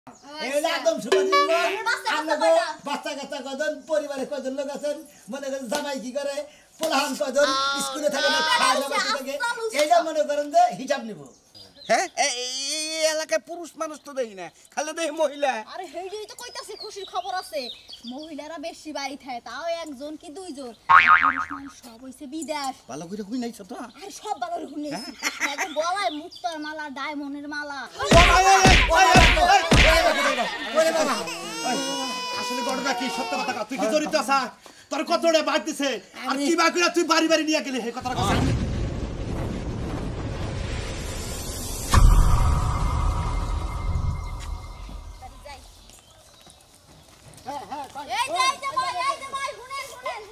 এগুলো একদম সুপারিশ বাচ্চা কাচ্চা কজন পরিবারে কজন লোক আছেন মনে করেন জামাই কি করে পোলাহান কজন স্কুলে থাকে না খাওয়া দাওয়া থাকে এইটা মনে করেন যে হিসাব নিব হ্যাঁ এই এলাকায় পুরুষ মানুষ তো দেখি না খালি দেখি মহিলা আরে হেইডই তো কইতাছি খুশির খবর আছে মহিলারা বেশি বাড়ি থাকে তাও একজন কি দুইজন পুরুষ মানুষ সব হইছে বিদেশ ভালো করে কই নাইছ তো আরে সব ভালো শুনেছি একদম গলায় মুক্তার মালা ডায়মন্ডের মালা ওরে বাবা আসলে ঘটনা কি সত্য কথা তুই কি জড়িত আছা তোর কতটা বাদ দিছে আর কি বাকি তুই বাড়ি বাড়ি নিয়ে গেলি এই কথাটা কথা এই যে ভাই শুনেন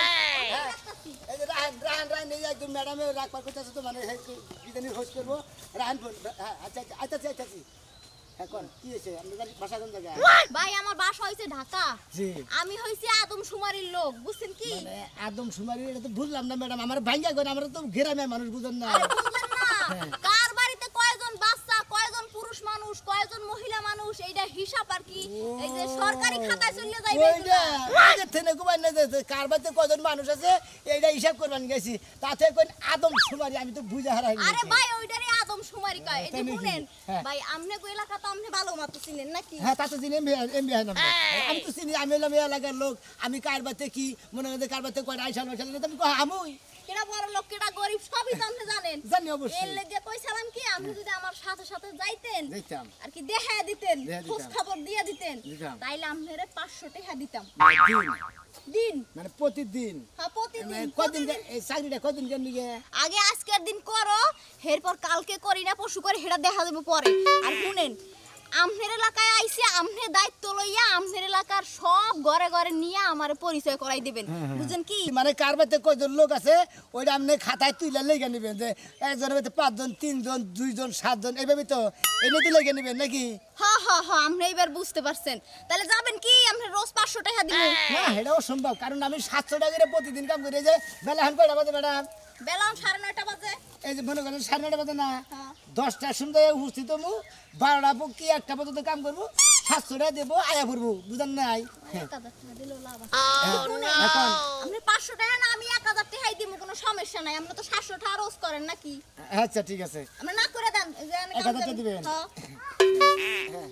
এই যে রাহান নিয়ে একদম ম্যাডামে রাখবার করতেছে তো মানে বিদানি হোস্ট করবো রাহান আচ্ছা আচ্ছা আচ্ছা আচ্ছা হ্যাঁ কোন কি হয়েছে আপনাদের বাসা কোন জায়গায় ভাই আমার বাসা হইছে ঢাকা জি আমি হইছি আদমশুমারির লোক বুঝছেন কি মানে আদম সুমারি এটা তো বুঝলাম না ম্যাডাম আমার ভাঙ্গা করে আমরা তো গ্রামের মানুষ বুঝেন না আরে বুঝলেন না কার বাড়িতে কয়জন বাচ্চা কয়জন পুরুষ মানুষ কয়জন মহিলা মানুষ এইটা হিসাব আর কি এই যে সরকারি খাতায় চলে যাইবে ওইটা আগে থেকে কুমার না যে কার বাড়িতে কজন মানুষ আছে এইটা হিসাব করবান গেছি তাতে কোন আদম সুমারি আমি তো বুঝে হারাই আরে ভাই ওইটারই আদমশুমারি কয় এই যে তাই নাকি? শুনেন হ্যাঁ। ভাই আমনে কো এলাকা তো আপনি ভালো মতো চিনেন নাকি হ্যাঁ তা তো চিনি এমবি হয় না আমি তো চিনি আমি হলাম এই এলাকার লোক আমি কার বাড়িতে কি মনে হয় কার বাড়িতে কয়টা আইসাল মাইসাল তুমি কহ আমুই কেডা বড় লোক কেডা গরিব সবই তো আপনি জানেন জানি অবশ্যই। এর লাগি কইছিলাম কি আপনি যদি আমার সাথে সাথে যাইতেন যাইতাম। আর কি দেখায় দিতেন দেখায় দিতাম। খোঁজ খবর দিয়ে দিতেন দিতাম। তাইলে আপনারে 500 টাকা দিতাম দিন দিন মানে প্রতিদিন হ্যাঁ প্রতিদিন কদিন এই চাকরিটা কদিন কেন নিয়ে আগে আজকের দিন করো এরপর কালকে করি না পরশু করে হেটা দেখা যাবে পরে আর শুনেন আমনের এলাকায় আইসি আমনের দায়িত্ব লইয়া আমনের এলাকার সব ঘরে ঘরে নিয়ে আমারে পরিচয় করাই দিবেন বুঝেন কি মানে কার বাড়িতে কয়জন লোক আছে ওইটা আপনি খাতায় তুলে লেগে নেবেন যে একজনের বাড়িতে 5 জন 3 জন 2 জন 7 জন এইভাবে তো এমনিতে লেগে নেবেন নাকি হ্যাঁ হ্যাঁ হ্যাঁ আপনি এবার বুঝতে পারছেন তাহলে যাবেন কি আপনি রোজ 500 টাকা দিবেন না এটাও সম্ভব কারণ আমি 700 টাকা করে প্রতিদিন কাম করি যে বেলা হান কয়টা বাজে ম্যাডাম বেলা 9:30 বাজে এই যে মনে করেন 9:30 বাজে না হ্যাঁ। 10টার সময় উপস্থিত হবো 12টা কি 1টা পর্যন্ত কাম করবো 700 টাকা দেবো আয়া ভরবো বুঝেন নাই 1000 টাকা দিলেও লাভ আছে এখন আপনি 500 টাকা না আমি 1000 টাকাই দিব কোনো সমস্যা নাই আপনি তো 700 টাকা রোজ করেন নাকি আচ্ছা ঠিক আছে আপনি না করে দেন এই যে আমি 1000 টাকা দিবেন? হ্যাঁ।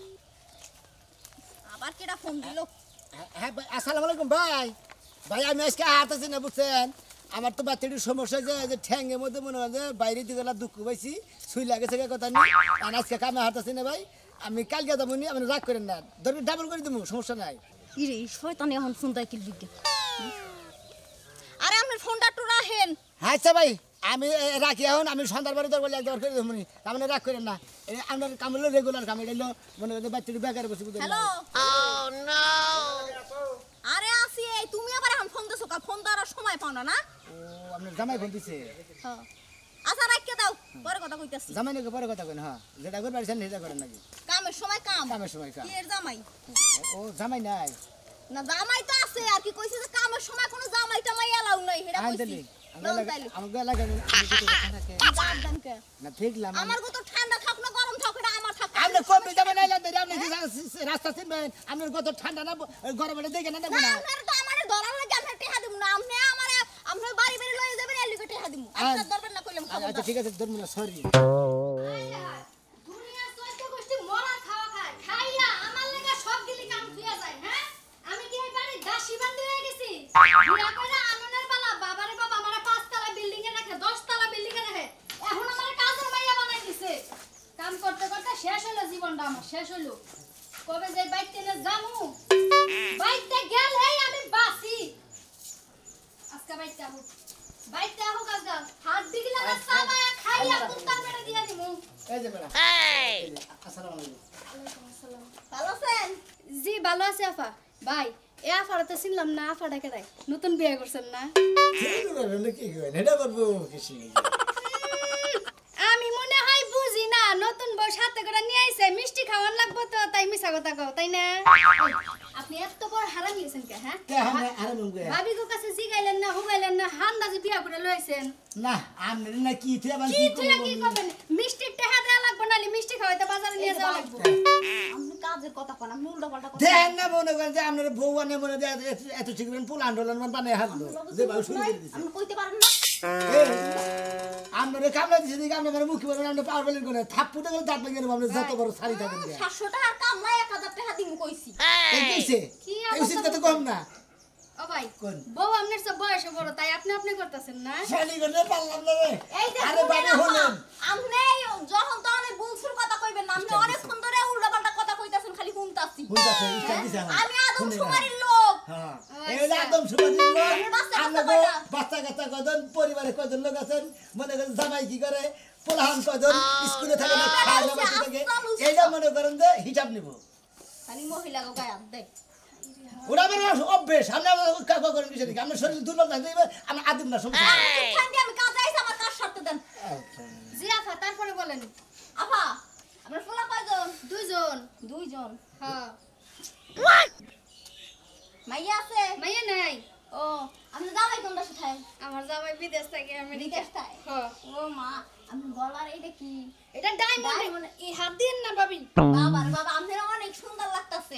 আবার কেডা ফোন দিলো হ্যাঁ ভাই আসসালামু আলাইকুম ভাই ভাই আমি আজকে হাঁটতেছি না বুঝছেন আমার তো বাচ্চাটির সমস্যা যে ঠ্যাঙ্গের মধ্যে মনে হয় যে বাইরে দিকে দুঃখ পাইছি সুই লাগেছে কথা নেই আর আজকে কামে হাঁটতেছি না ভাই আমি কালকে যাবো নি আপনি রাগ করেন না ধরবি ডাবল করে দেবো সমস্যা নাই ইরে শয়তান এখন ফোন দেয় কি লিখে আরে আপনার ফোনটা একটু রাখেন হ্যাঁ আচ্ছা ভাই আমি রাখি এখন আমি সন্ধ্যার বাড়ি দরকার একবার করে দেবো নি আপনি রাগ করেন না আপনার কাম হলো রেগুলার কাম এটা হলো মনে করেন বাচ্চাটি বেকার বসে বুঝলেন হ্যালো আরে আসি এই তুমি আবার এখন ফোন দিছো কা ফোন দেওয়ার সময় পাও না না ও আপনার জামাই ফোন দিছে হ্যাঁ আচ্ছা রাখকে দাও পরে কথা কইতাছি জামাই নাকি পরে কথা কেন হ্যাঁ যেটা করে পারছেন সেটা করেন নাকি কামের সময় কাম কামের সময় কাম কি এর জামাই ও জামাই নাই না জামাই তো আছে আর কি কইছে যে কামের সময় কোনো জামাই টামাই এলাও নাই হেডা কইছি দাও তাইলে আমাকে লাগে দাম দাম কে না দেখলাম আমার গো তো ঠান্ডা থাক না গরম থাক এটা আমার থাক আপনি কমে যাবেন না আপনি রাস্তা চিনবেন আপনার কত ঠান্ডা না গরমে দেখে না না দেখবেন আপনার তো আমারে ধরার লাগে আপনি টেহা দিমু না আপনি আমারে আপনার বাড়ি বাড়ি লয়ে যাবেন এর লিগে টেহা দিমু আপনার দরবার না কইলাম খবর আচ্ছা ঠিক আছে ধরুন না সরি দুনিয়া চৈত্য গোষ্ঠী মরা খাওয়া খায় খাইয়া আমার লাগা সব গিলি কাম থুয়া যায় হ্যাঁ আমি কি এই বাড়ি দাসী বান্দি হয়ে গেছি বিয়া কইরা আননের পালা বাবারে বাবা আমারে 5 তলা বিল্ডিং এ রাখে 10 তলা বিল্ডিং এ রাখে এখন আমারে কাজের মাইয়া বানাই দিছে কাম করতে করতে শেষ হলো জীবনটা আমার শেষ হলো কবে যে বাইতে না জামু বাইতে গেলেই আমি বাসি আজকে বাইতে আহু বাইতে আহু কাজা হাত দিগলা না সাবায়া খাইয়া কুত্তার পেটে দিয়া দিমু এই যে ম্যাডাম আসসালামু আলাইকুম ভালো আছেন জি ভালো আছে আফা ভাই এ আফারতে ছিলাম না আফাটা কেডাই নতুন বিয়ে করছেন না কি করেন এটা করবো কিছু আমি মনে হয় বুঝি না নতুন বউ সাথে করে নিয়ে আইছে মিষ্টি খাওয়া খাওয়ার লাগবে তো তাই মিছা কথা কও তাই না আপনি এত বড় হারাম গেছেন কে হ্যাঁ কে হামে আরে মুগে ভাবি গো কাছে জিগাইলেন না হুগাইলেন না হান্দাজি বিয়া করে লইছেন না আমনে না কি থে আবার কি তুই কি করবেন মিষ্টি টাকা দেয়া লাগবে নালি মিষ্টি খাওয়াইতে বাজারে নিয়ে যাওয়া লাগবে আপনি কাজের কথা কোন আপনি উল্টা পাল্টা কথা দেন না মনে করেন যে আপনার বউ আনে মনে যে এত শিখবেন পুল আন্দোলন বানায় হাঁটলো যে ভাবে শুরু করে দিছে আপনি কইতে পারেন না আপনারে কামলা দিছে দিকে আপনি মানে মুখি বলেন আপনি পার বলেন করে থাপ্পুতে গেলে দাঁত লাগিয়ে আপনি যত বড় শাড়ি থাকেন 700 টাকার কামলা 1000 টাকা দিমু কইছি এই কিছে কি এই উচিত কত কম না ও ভাই কোন? বউ আপনার সব বয়সে বড় তাই আপনি করতেছেন না শাড়ি করতে পারলাম না রে এই যে আরে বাবা হলেন আপনি যখন তো অনেক বুলসুর কথা কইবেন না আপনি অনেকক্ষণ ধরে উল্টা পাল্টা কথা কইতাছেন খালি শুনতাছি বুঝাছে ইচ্ছা দিছে আমি আদম সুমারির লোক হ্যাঁ এই হলো একদম সুবাদিন লোক বাচ্চা আমরা কয়টা? বাচ্চা কাচ্চা কজন পরিবারে কজন লোক আছেন মনে করেন জামাই কি করে পোলাহান কজন স্কুলে থাকে না খায় না বাচ্চা থাকে এইটা মনে করেন যে হিসাব নিব খালি মহিলা গো গায় দেখ ওরা আমার অভ্যেস আমরা কাকা করেন কিছু দেখি আমরা শরীর দুর্বল থাকবে আমরা আদিম না সমস্যা নেই। খান্দি আমি কাজ আইছি আমার কাজ সারতে দেন জি আফা তারপরে বলেন আপা আপনার ফুলা কয়জন দুইজন হ্যাঁ হ্যাঁ মাইয়া আছে মাইয়া নাই ও আপনি যাবাই কোন দেশে থাই আমার জামাই বিদেশ থেকে আমেরিকা বিদেশ থাই হ্যাঁ ও মা আমি গলার এইটা কি এটা ডায়মন্ড Diamond। এই হাত দিন না ভাবি বাবা রে বাবা আপনার অনেক সুন্দর লাগতাছে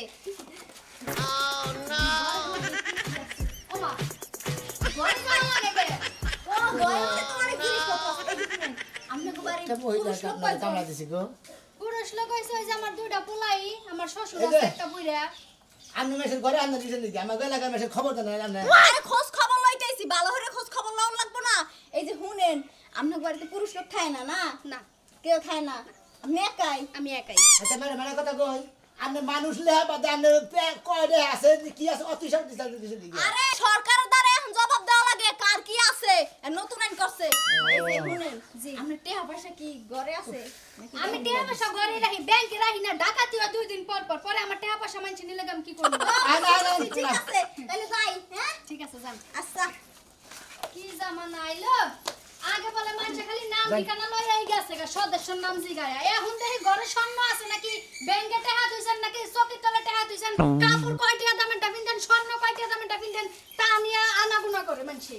ও মা গয় ভালো লাগে বে ও গয় মধ্যে তো অনেক জিনিস পত্র আছে দেখুন আমি গোবারে একটা মহিলা কামলা কামলা দিছি গো পুরুষ লোক হইছে ওই যে আমার দুইটা পোলাই আমার শ্বশুর এই যে। আছে একটা বুইরা আপনি মেসের ঘরে আনতে দিছেন নাকি আমার এলাকার মেসের খবর দেন আপনি আরে খোঁজ খবর লইতেছি ভালো করে খোঁজ খবর লওয়া লাগবে না এই যে শুনেন আপনার বাড়িতে পুরুষ লোক থাকে না না না কেউ থাকে না আমি একাই আমি একাই আচ্ছা মানে মানে কথা কই আপনি মানুষ লেহা বাদে আপনি কয় রে আছে কি আছে অতিশয় দিছেন দিকে আরে সরকারের দ্বারা এখন জবাব দেওয়া লাগে কার কি আছে আর নতুন আইন করছে এই যে শুনেন জি। আপনার টাকা পয়সা কি ঘরে আছে নাকি আমি ব্যাংকে টাকা পয়সা ঘরে রাখি ব্যাংকে রাখি না ডাকাতি হয় 2 দিন পর পর পরে আমার টাকা পয়সা মানছি নিলে আমি কি করব ঠিক আছে তাহলে যাই হ্যাঁ ঠিক আছে যান আচ্ছা কি জামানা আইলো আগে বলে মানুষ খালি নাম ঠিকানা লই আই গেছে গা সদস্যর নাম জিগায় এখন দেখি ঘরে স্বর্ণ আছে নাকি ব্যাংকে টাকা দিছেন নাকি চকির তলে টাকা দিছেন কাপড় কয় টাকা দামের টা পিনতেন স্বর্ণ কয় টাকা দামের টা পিনতেন তা নিয়ে আনাগুনা করে মানুষে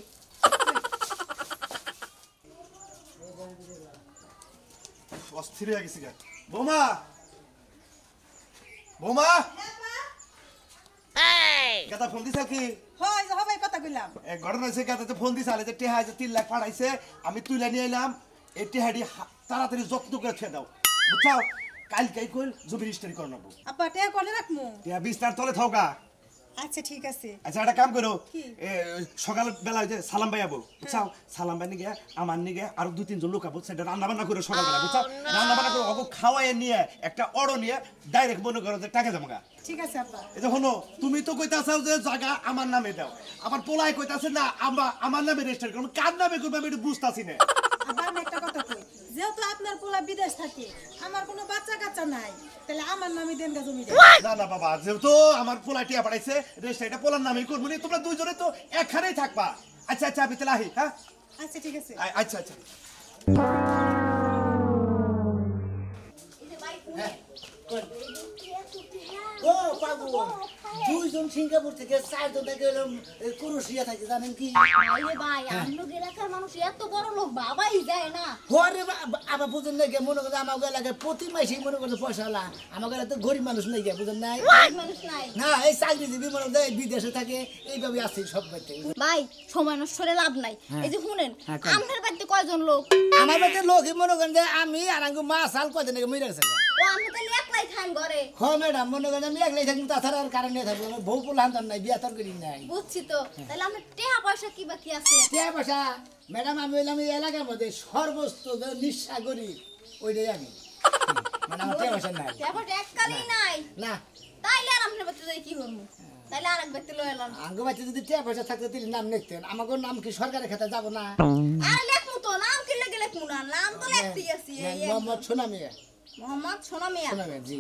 অস্থির হয়ে গেছি গা বোমা বোমা গাদা ফোন দিছ কি হয় যে হবে কথা কইলাম এক ঘটনা হয়েছে গাদাতে ফোন দিছে আলে যে টেহা যে 3 লাখ পাঠাইছে আমি তুইলা নিয়ে এলাম এই টেহাডি তাড়াতাড়ি যত্ন করে ছেড়ে দাও বুঝছো কালকেই কইল জমি রেজিস্ট্রি করে নেবো আপা টেয়া কোনে রাখমু টেহা বিস্তার তলে থাকা আচ্ছা ঠিক আছে আচ্ছা একটা কাম করো কি? সকাল বেলা যে সালাম ভাই আবো বুঝছো সালাম ভাই নিগে আমার নিগে আর 2-3 জন লোক আবো সেটা রান্না বান্না করে সকাল বেলা বুঝছো রান্না বান্না করে ওকে খাওয়াই নিয়ে একটা অর্ডার নিয়ে ডাইরেক্ট মনে করো যে টাকা জমা ঠিক আছে আপা এই যে হলো তুমি তো কইতাছাও যে জায়গা আমার নামে দাও আবার পোলাই কইতাছে না আমার নামে রেজিস্টার করুন কার নামে করবে আমি এটা বুঝতাছি না আবার আমি একটা কথা কই যেহেতু আপনার পোলা বিদেশ থাকে আমার কোনো বাচ্চা কাচ্চা নাই তাহলে আমার নামে দেন গা জমিটা না না বাবা যেহেতু আমার পোলাই টিয়া পাঠাইছে রেজিস্টার এটা পোলার নামেই করবো নি তোমরা দুইজনে তো একখানেই থাকবা আচ্ছা আচ্ছা আমি তাহলে আহি হ্যাঁ আচ্ছা ঠিক আছে আচ্ছা আচ্ছা এই যে ভাই ও পাগল দুইজন সিঙ্গাপুর থেকে চারজন থেকে এলাম কুরুশিয়া থাকে জানেন কি আরে ভাই আমনো এলাকার মানুষ এত বড় লোক বাবাই যায় না ঘরে আবার বুঝেন না মনে করছে আমার এলাকায় প্রতি মাসেই মনে করছে পয়সা হলা আমার এলাকায় তো গরিব মানুষ নেই গিয়া বুঝেন নাই মানুষ নাই না এই চাকরিজীবী মনে করছে বিদেশে থাকে এইভাবে আসছে সব বাড়িতে ভাই সময় নষ্ট করে লাভ নাই এই যে শুনেন হ্যাঁ, কোন? আপনার বাড়িতে কয়জন লোক আমার বাড়িতে লোকই মনে করেন যে আমি আর আঙ্গু মা সাল কয়দিন আগে মরে গেছে ও আপনি তাহলে একলাই খান ঘরে হ ম্যাডাম মনে করেন আমি একলাই থাকি তাছাড়া আর কারণে থাকবো আমার বউ পোলা হান্তার নাই বিয়া তরকারি নাই বুঝছি তো তাহলে আপনার টাকা পয়সা কি বাকি আছে টিয়া পয়সা ম্যাডাম আমি হইলাম এই এলাকার মধ্যে সর্বোচ্চ যে নিঃস্বা গরিব ওইটাই আমি মানে আমার টিয়া পয়সা নাই টাকা এককালই নাই না তাইলে আর আপনার বাড়িতে যাই কি করবো তাইলে আরেক ব্যক্তি লয়ে এলাম আঙ্গু বাচ্চা যদি টিয়া পয়সা থাকতো তিনি নাম লিখতেন আমাকে নাম কি সরকারের খাতা যাবো না আরে লেখমু তো নাম কি লেগে লেখমু না নাম তো লেখতেই আছি এই মোহাম্মদ সোনামিয়া মোহাম্মদ সোনা মিয়া সোনামিয়া জি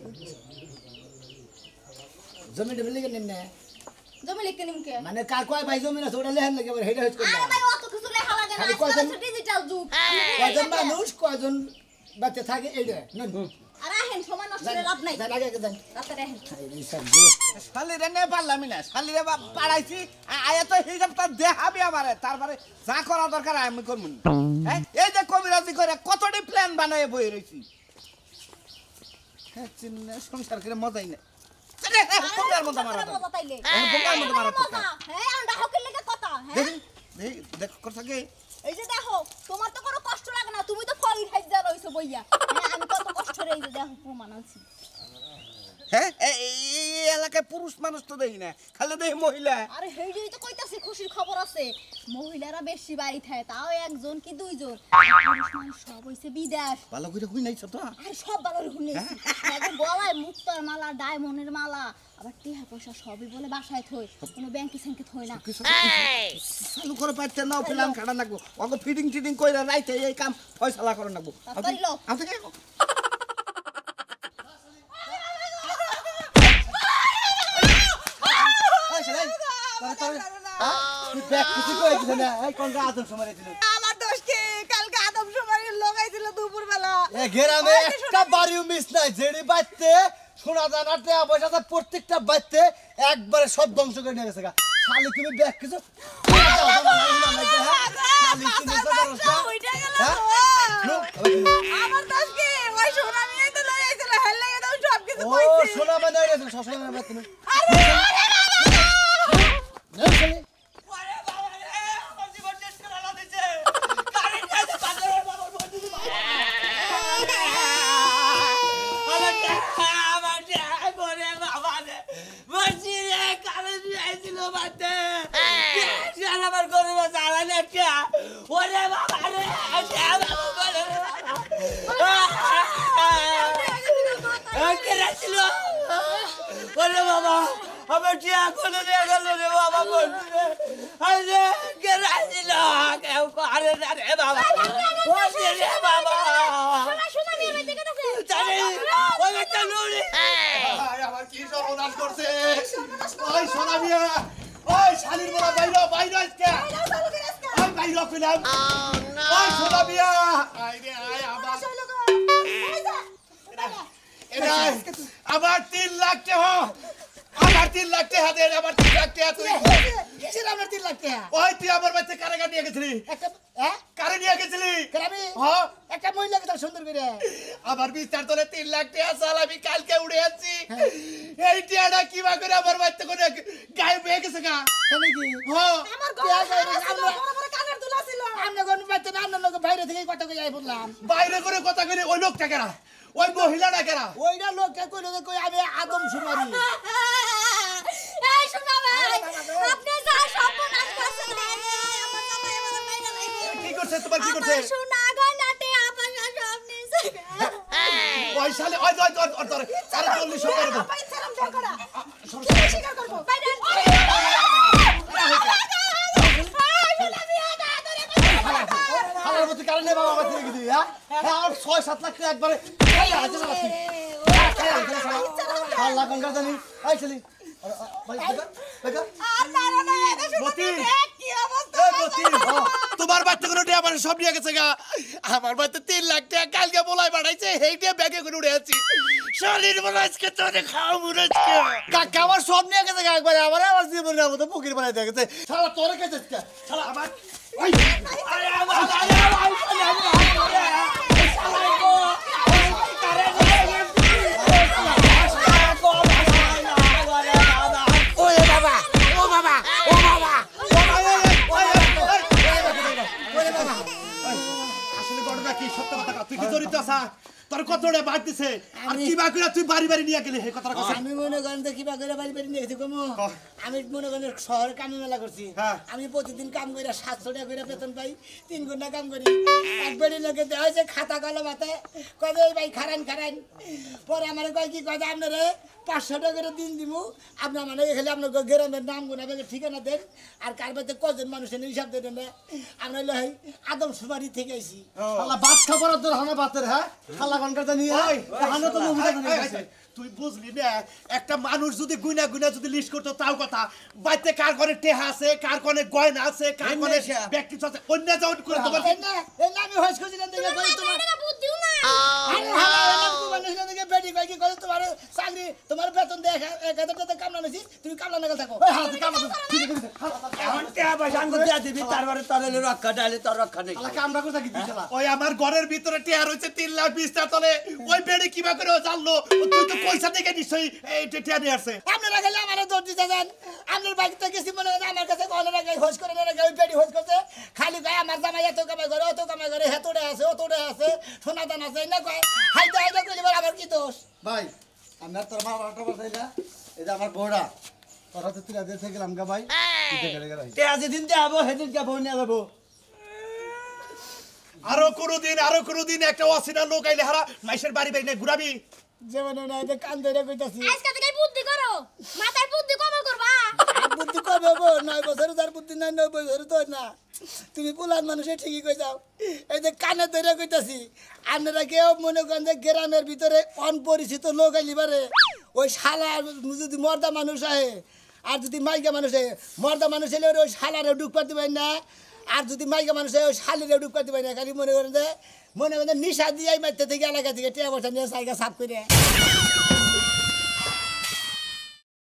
জমি টমি লিখে নিন না জমি লিখতে নিমকে মানে কার কয় ভাই জমি আছে ওটা লেহেন লাগে আবার হেডা হচ্ছে আরে ভাই অত কিছু লেখা লাগে না খালি আজকাল কয়জন- হচ্ছে ডিজিটাল যুগ কয়জন মানুষ কয়জন বাচ্চা থাকে এইটা নেন আর আহেন সময় নষ্ট আসলে লাভ নাই যান আগে যান রাতে দেখেন শালিরে নে পারলামই না শালিরে পাড়াইছি আয়া তো হিসাবটা দেখাবি আমারে তারপরে যা করা দরকার আমি করবো না। হ্যাঁ এই যে কবিরাজি করে কতটি প্ল্যান বানায় বই রয়েছি হ্যাঁ চিন্তা সংসার করে মজাই না বোকার মতো মারা দাও। মজা তাইলে বোকার মতো মারা মজা হ্যাঁ আন্ডা হকের লেগে কথা হ্যাঁ দেখি দেখি দেখ কথা কে এই যে দেখো তোমার তো কোনো কষ্ট লাগে না তুমি তো ফল খাইজা রইছো বইয়া হ্যাঁ আমি কত কষ্ট রে এই যে দেখো প্রমাণ আনছি হ্যাঁ এই এলাকায় পুরুষ মানুষ তো দেখি না খালি দেখি মহিলা আরে হেইডেই তো কইতাছি খুশির খবর আছে মহিলারা বেশি বাড়ি থাকে তাও একজন কি দুইজন পুরুষ মানুষ সব হইছে বিদেশ ভালো করে হুই নাইছ তো আর সব বাবার শুনেছি তাদের গলায় মুক্তার মালা ডায়মন্ডের মালা আবার টিহা পয়সা সবই বলে বাসায় থই কোনো ব্যাংকে স্যাংকে থই না চালু করে পাইতে নাও ফিলাম খাড়া লাগবো ওকে ফিটিং টিটিং কইরা রাইতে এই কাম ফয়সালা করে লাগবো তাড়াতাড়ি লও। আমি থেকে আমার দোষ কি কালকে আদম সুমারি লাগাইছিল দুপুর বেলা গ্রামে একটা বাড়িও মিস নাই যেড়ি বাইতে সোনা দানাতে পয়সা প্রত্যেকটা বাইতে একবারে সব ধ্বংস করে নিয়ে গেছে গা শালি তুমি ব্যাগ কিছু আমার দোষ কি ওই সোনা নিয়ে তো লাগাইছিল হেল লাগে দাও সব কিছু ও কইছি সোনা মানে সবসময় তুমি আমার কি সর্বনাশ করছে ওই সোনা মিয়া ওই শালির বলা বাইরে বাইরে আজকে ওই বাইরে কইলাম ওই সোনা মিয়া আই রে আই আবার 3 লাখ টাকা আমার 3 লাখ টাকা দে আমার 3 লাখ টাকা তুই কিসের আমার 3 লাখ টাকা ওই তুই আমার বাড়িতে কারে নিয়ে গেছিলি একটা কারে নিয়ে গেছিলি আমি হ্যাঁ একটা মহিলাকে তার সুন্দর করে আমার বিস্তার তোলে 3 লাখ টাকা সাল আমি কালকে উড়ে আসছি এই টাকাটা কিবা করে আমার বাড়িতে করে গায়েব হয়ে গেছে গা কেন কি হ্যাঁ আমার গলা বড় বড় কানের দুলা ছিল আমরা কোন বাড়িতে না আমরা লোক বাইরে থেকে কথা কই আই বললাম বাইরে করে কথা কই ওই লোকটা কেরা ওই মহিলাটা কেরা ওইটা লোকটা কইলো যে কই আমি আদম সুমারি এই শোনা ভাই আপনি যা সর্বনাশ করছেন আমার জামাই আমার মাইরা লাইছে কি করছে তোমার কি করছে আমার সোনা গয়নাতে আপন সব নিছে ওই শালে ওই তোর আরে জলদি সব করে দাও ভাই সালাম দাও করা স্বীকার করব বাইরেন আমার মতো কারণে বাবা আমার থেকে দিবি হ্যাঁ আর 6-7 লাখ টাকা একবারে হাতে রাখছি আল্লাহ কোন জানি আই চলি ভাই দেখা আল্লাহ রে এটা শুনে দেখ কি অবস্থা তোমার বাচ্চা করে উঠে আমার সব নিয়ে গেছে গা আমার বাচ্চা 3 লাখ টাকা কালকে বলাই বাড়াইছে হেইটে ব্যাগে করে উড়ে আছি শালির বলা আজকে তোরে খাও মুরজকে কাকা আমার সব নিয়ে গেছে গা একবারে আমার জীবনের মতো ফকির বানাই দিয়ে গেছে শালা তোরে কে যাচ্ছে শালা আমার ওই আরে আমার আসলে ঘটনা কি সত্য কথা তুই কি জড়িত আছা তোর কতটা বাদ দিছে আর কি বা করে তুই বাড়ি বাড়ি নিয়ে গেলি এই কথাটা কথা আমি মনে করেন যে কিবা করে বাড়ি বাড়ি নিয়ে গেছি কমু আমি মনে করেন শহরে কামে মেলা করছি আমি প্রতিদিন কাম করে 700 টাকা করে বেতন পাই 3 ঘন্টা কাম করি একবারই লোকে দেওয়া হয়েছে খাতা কলম হাতে কবে এই ভাই খারান পরে আমার কয় কি কয় আপনারে 500 টাকা করে দিন দিমু আপনি মানে এখানে আপনার গ্রামের নাম গুণ আপনাকে ঠিকানা দেন আর কার বাড়িতে কজন মানুষের হিসাব দেন না আমরা হলো আদম সুমারি থেকে আইছি শালা বাচ্চা বড় তোর হানা বাতের হ্যাঁ শালা কোনটা জানি হানা তো মুভিটা জানি তুই বুঝলি না একটা মানুষ যদি গুইনা গুইনা যদি লিস্ট করতো তাও কথা বাইতে কার ঘরে টেহা আছে কার ঘরে গয়না আছে কার ঘরে ব্যক্তি আছে অন্য যাওয়ার করে তোমার এই না আমি হস খুঁজিলাম দেখে কই তোমার এটা বুদ্ধিও না আরে হালা এলাম তুমি মানুষ না দেখে বেডি কই কি করে তোমার চাকরি তোমার বেতন দেখ 1000 টাকা কামলা নিছি তুমি কামলা না থাকো ওই হাতে কাম আছে এখন টেহা পয়সা আঙ্গুল দিয়া দিবি তারপরে তোর হলো রক্ষা ডালে তোর রক্ষা নেই কামরা কোথা কি দিছলা ওই আমার ঘরের ভিতরে টেহা রয়েছে 3,20,000 টাকা তলে ওই বেড়ে কিবা করে ও জানলো তুই তো পয়সা থেকে নিশ্চয়ই এই টেহা নিয়ে আসছে আপনারা গেলে আমারে দৌড় দিতে যান আপনার বাড়িতে গেছি মনে হয় আমার কাছে কল রাখে হোস করে না রাখে ওই পেটি হোস করছে খালি গায়ে আমার জামাই এত কামাই করে অত কামাই করে হেতোড়ে আছে অতোড়ে আছে সোনা দান আছে না কয় হাইতে হাইতে কইলে আমার কি দোষ ভাই আমার তোর মা বারোটা বাজাই না এই যে আমার বউরা তোরা তো তুই আগে থেকে গেলাম গা ভাই টেহা যেদিন দেখাবো সেদিন কে বউ নিয়ে যাবো আরো কোনোদিন একটা অচেনা লোক আইলে হারা মাইশের বাড়ি বাড়ি না ঘুরাবি যেমন না এটা কান ধরে কইতাছি আজকে থেকে বুদ্ধি করো মাথায় বুদ্ধি কম করবা আর বুদ্ধি কবে হবো 9 বছরে তার বুদ্ধি নাই 9 বছরে তো না তুমি পুলান মানুষে ঠিকই কই যাও এই যে কানে ধরে কইতাছি আপনারা কেউ মনে করেন যে গ্রামের ভিতরে অনপরিচিত লোক আইলিবারে ওই শালা যদি মর্দা মানুষ আহে আর যদি মাইকা মানুষ আহে মর্দা মানুষ এলে ওই শালারে ঢুক পাতে পারি না আর যদি মাইকা মানুষ আহে ওই শালিরে ঢুক পাতে পারি না খালি মনে করেন যে নিশা দিয়ে মারতে থেকে এলাকা থেকে টিয়া বসা নিয়ে সাইকেল সাফ করে